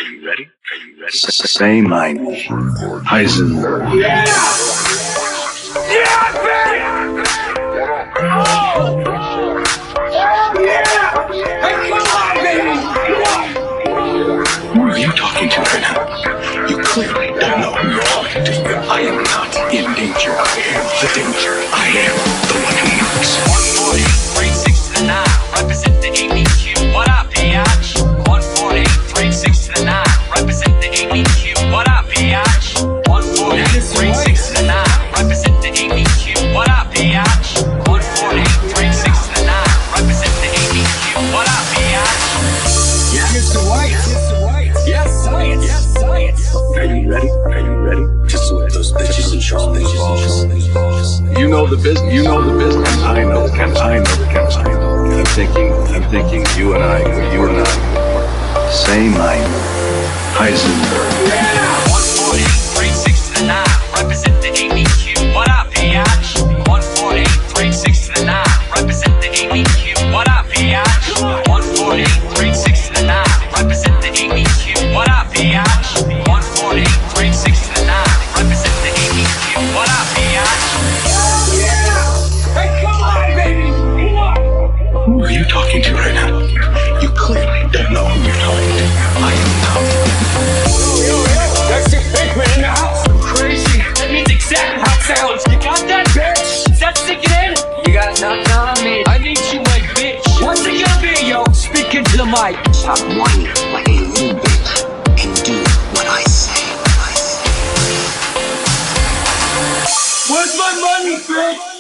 you ready? Say my name. Heisenberg. Yeah, baby! Oh! Yeah! Hey, come on, baby! Who are you talking to right now? You clearly don't know who you're talking to. I am not in danger. I am the danger. I am the one who knocks. 140, 36 to the 9. Represent the ABQ. What up, biatch? 140, 36 to the 9. Represent the ABQ. What up, biatch? 140, 36 to the 9. Represent the ABQ. What up, biatch? 140, 36 to the 9. Represent the ABQ. What up, biatch? Yeah, Mr. White. Mr. White. Yes, science. Yes, science. Are you ready? To salute those bitches and Charlie's balls. You know the business. I know the chemistry. I'm thinking you and I. Say my name. Heisenberg. 140, 36 to the 9. Represent the ABQ. What up, biatch? 140, 36 to the 9. Represent the ABQ. What up, biatch? 140, 36 to the 9. Represent the ABQ. What up, biatch? 140, 36 to the 9. Represent the ABQ. What up, biatch? Yeah! Hey, come on, baby! Who are you talking to right now? You clearly don't know who you're talking to. I am not. Yo, that's the Hickman in the house. I'm crazy. That means exactly how it sounds. You got that, bitch? Is that sinking in? You got knocked down on me. I need you, my bitch. What's it gonna be, yo? Speak into the mic. Stop whining like a little bitch and do what I say. Where's my money, bitch?